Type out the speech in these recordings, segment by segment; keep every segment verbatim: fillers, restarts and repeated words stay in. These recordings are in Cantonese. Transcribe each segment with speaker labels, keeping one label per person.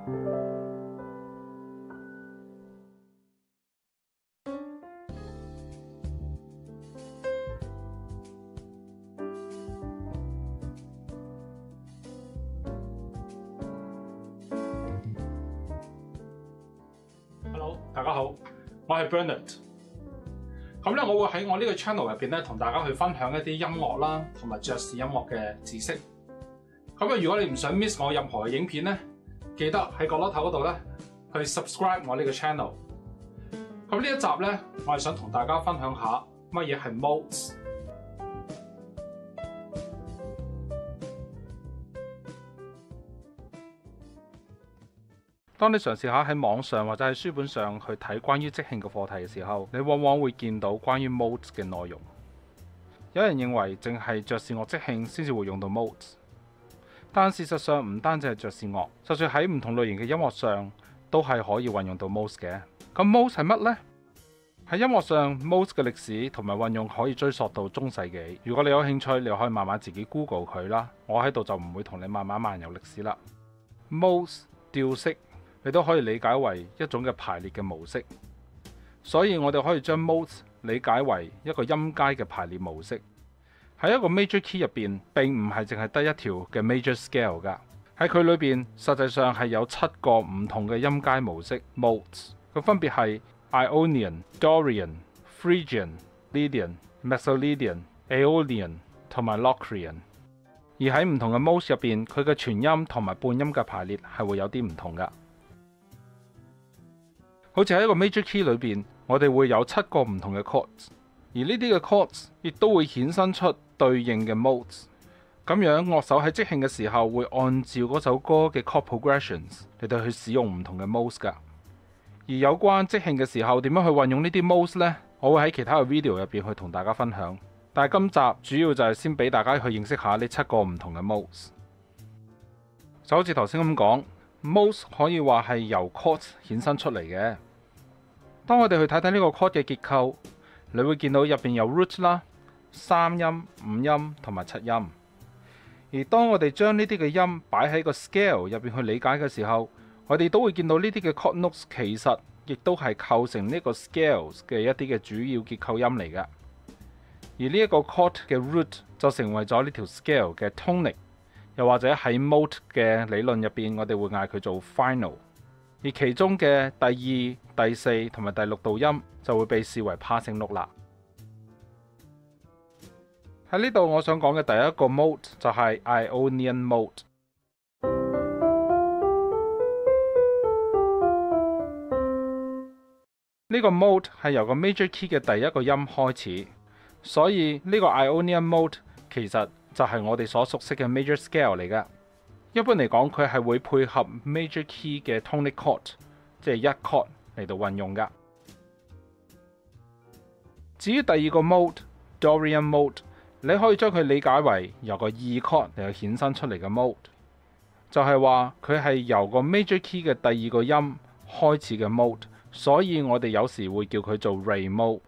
Speaker 1: Hello， 大家好，我係 Bernard。咁咧，我會喺我呢個 channel 入邊咧，同大家去分享一啲音樂啦，同埋爵士音樂嘅知識。咁啊，如果你唔想 miss 我任何嘅影片咧，記得喺角落頭嗰度咧去 subscribe 我呢個 channel。咁呢一集咧，我係想同大家分享下乜嘢係 modes。當你嘗試下喺網上或者喺書本上去睇關於即興嘅課題嘅時候，你往往會見到關於 modes 嘅內容。有人認為淨係爵士樂即興先至會用到 modes， 但事實上唔單止係爵士樂，就算喺唔同類型嘅音樂上都係可以運用到 modes 嘅。咁 modes 係乜呢？喺音樂上 modes 嘅歷史同埋運用可以追溯到中世紀。如果你有興趣，你可以慢慢自己 Google 佢啦。我喺度就唔會同你慢慢漫遊歷史啦。modes 調式，你都可以理解為一種嘅排列嘅模式，所以我哋可以將 modes 理解為一個音階嘅排列模式。喺一個 major key 入邊，並唔係淨係得一條嘅 major scale 噶，喺佢裏邊實際上係有七個唔同嘅音階模式 modes， 咁分別係 Ionian、Dorian、Phrygian、Lydian、Mezzolydian、Aeolian 同埋 Locrian。而喺唔同嘅 modes 入邊，佢嘅全音同埋半音嘅排列係會有啲唔同噶。好似喺一個 major key 裏邊，我哋會有七個唔同嘅 chords， 而呢啲嘅 chords 亦都會衍生出對應嘅 modes。咁樣樂手喺即興嘅時候會按照嗰首歌嘅 chord progressions 嚟到去使用唔同嘅 modes 噶。而有關即興嘅時候點樣去運用呢啲 modes 呢？我會喺其他嘅 video 入邊去同大家分享。但係今集主要就係先俾大家去認識下呢七個唔同嘅 modes。就好似頭先咁講， modes 可以話係由 chords 衍生出嚟嘅。當我哋去睇睇呢個 chord 嘅結構，你會見到入邊有 root 啦、三音、五音同埋七音。而當我哋將呢啲嘅音擺喺個 scale 入邊去理解嘅時候，我哋都會見到呢啲嘅 chord notes 其實亦都係構成呢個 scales 嘅一啲嘅主要結構音嚟㗎。而呢一個 chord 嘅 root 就成為咗呢條 scale 嘅 tonic， 又或者喺 mode 嘅理論入邊，我哋會嗌佢做 final。而其中嘅第二、第四同埋第六度音就會被視為 passing note 啦。喺呢度我想講嘅第一個 mode 就係 Ionian mode。呢個 mode 係由個 major key 嘅第一個音開始，所以呢個 Ionian mode 其實就係我哋所熟悉嘅 major scale 嚟㗎。一般嚟講，佢係會配合 major key 嘅 tonic chord， 即係一 chord 嚟到運用㗎。至於第二個 mode Dorian mode， 你可以將佢理解為由個二 chord 嚟到衍生出嚟嘅 mode， 就係話佢係由個 major key 嘅第二個音開始嘅 mode， 所以我哋有時會叫佢做 Re mode。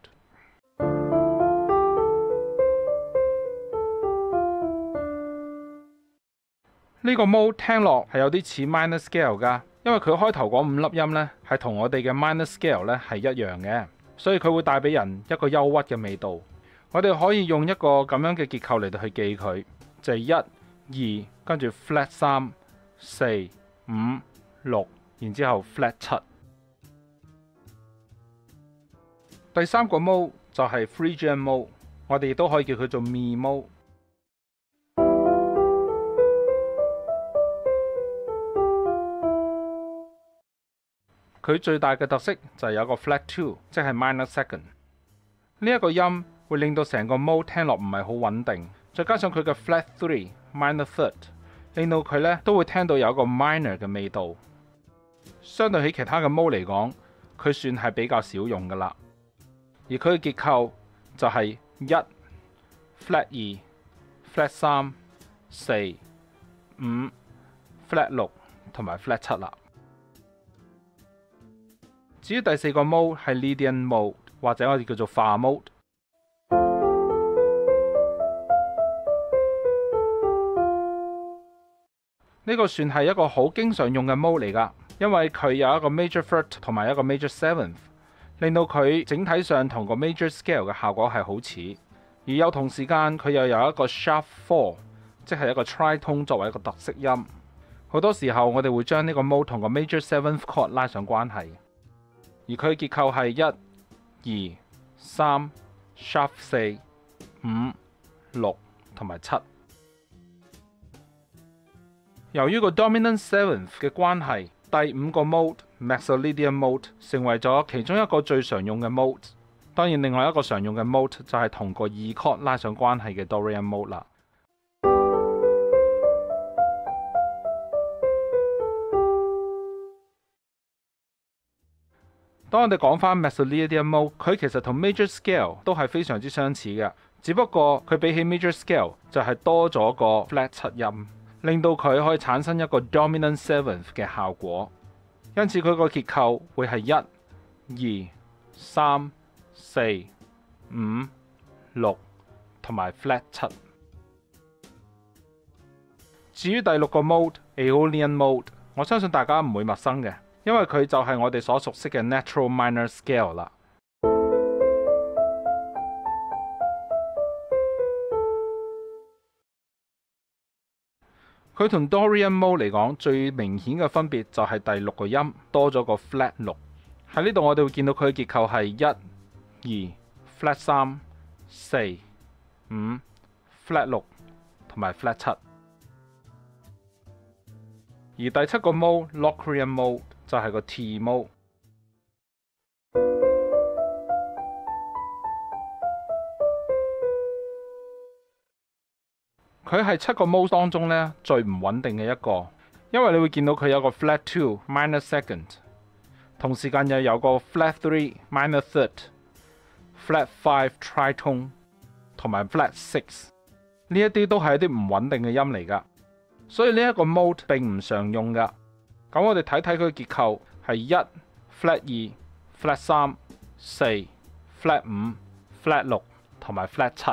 Speaker 1: 呢個 mode 聽落係有啲似 minor scale 噶，因為佢開頭嗰五粒音呢係同我哋嘅 minor scale 呢係一樣嘅，所以佢會帶俾人一個憂鬱嘅味道。我哋可以用一個咁樣嘅結構嚟到去記佢，就係一、二，跟住 flat 三、四、五、六，然之後 flat 七。第三個 mode 就係 Phrygian mode， 我哋亦都可以叫佢做 Mi mode。佢最大嘅特色就係有個 flat two， 即係 minor second。呢一個音會令到成個 mode 聽落唔係好穩定，再加上佢嘅 flat three minor third， 令到佢呢都會聽到有一個 minor 嘅味道。相對起其他嘅 mode 嚟講，佢算係比較少用噶啦。而佢嘅結構就係一 flat 二 flat 三、四、五 flat 六同埋 flat 七啦。至於第四個 mode 係 Lydian mode， 或者我哋叫做化 mode。呢個算係一個好經常用嘅 mode 嚟㗎。 因為佢有一個 major third 同埋一個 major seventh， 令到佢整體上同個 major scale 嘅效果係好似。而有同時間佢又有一個 sharp four， 即係一個 tritone 作為一個特色音。好多時候我哋會將呢個 mode 同個 major seventh chord 拉上關係。而佢嘅結構係一、二、三、sharp 四、五、六同埋七。由於個 dominant seventh 嘅關係，第五個 mode Mixolydian mode 成為咗其中一個最常用嘅 mode。當然，另外一個常用嘅 mode 就係同個二 chord 拉上關係嘅 Dorian mode 啦。當我哋講翻 Mixolydian mode， 佢其實同 major scale 都係非常之相似嘅，只不過佢比起 major scale 就係多咗個 flat 七音，令到佢可以產生一個 dominant seventh 嘅效果。因此佢個結構會係一、二、三、四、五、六同埋 flat 七。至於第六個 mode Aeolian mode， 我相信大家唔會陌生嘅，因為佢就係我哋所熟悉嘅 natural minor scale 啦。佢同 Dorian mode 嚟講，最明顯嘅分別就係第六個音多咗個 flat 六。喺呢度我哋會見到佢嘅結構係一、二、flat 三、四、五、flat 六同埋 flat 七。而第七個 mode Locrian mode 就係個 T mode。佢係七個 mode 當中咧最唔穩定嘅一個，因為你會見到佢有個 flat two minor second， 同時間又有個 flat three minor third、flat five tritone 同埋 flat six， 呢一啲都係一啲唔穩定嘅音嚟噶，所以呢一個 mode 並唔常用噶。咁我哋睇睇佢嘅結構係一 flat 二 flat 三、四 flat 五 flat 六同埋 flat 七。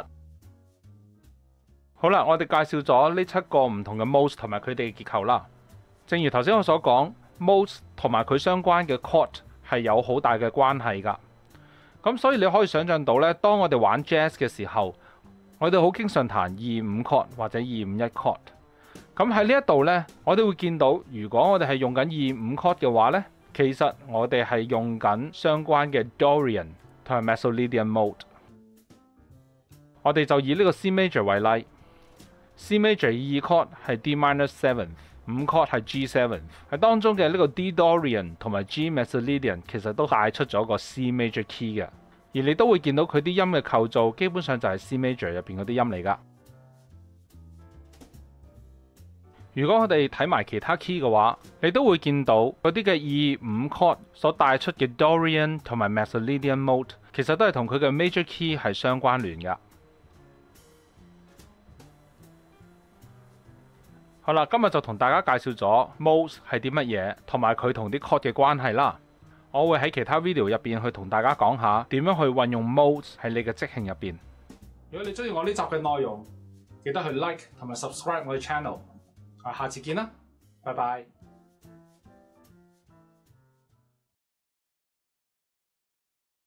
Speaker 1: 好啦，我哋介紹咗呢七個唔同嘅 modes 同埋佢哋嘅結構啦。正如頭先我所講 modes 同埋佢相關嘅 chord 係有好大嘅關係噶。咁所以你可以想象到呢，當我哋玩 jazz 嘅時候，我哋好經常彈二五 chord 或者二五一 chord。咁喺呢一度呢，我哋會見到，如果我哋係用緊二五 chord 嘅話呢，其實我哋係用緊相關嘅 Dorian 同埋 Mixolydian mode。我哋就以呢個 C major 為例。C major 二 chord 係 D minor seventh， 五 chord 係 G seventh， 喺當中嘅呢個 D Dorian 同埋 G Mixolydian 其實都帶出咗個 C major key 嘅，而你都會見到佢啲音嘅構造基本上就係 C major 入邊嗰啲音嚟噶。如果我哋睇埋其他 key 嘅話，你都會見到嗰啲嘅二五 chord 所帶出嘅 Dorian 同埋 Mixolydian mode 其實都係同佢嘅 major key 係相關聯噶。好啦，今日就同大家介紹咗 modes 係啲乜嘢，同埋佢同啲 chord 嘅關係啦。我會喺其他 video 入邊去同大家講下點樣去運用 modes 喺你嘅即興入邊。如果你中意我呢集嘅內容，記得去 like 同埋 subscribe 我嘅 channel。下次見啦，拜拜。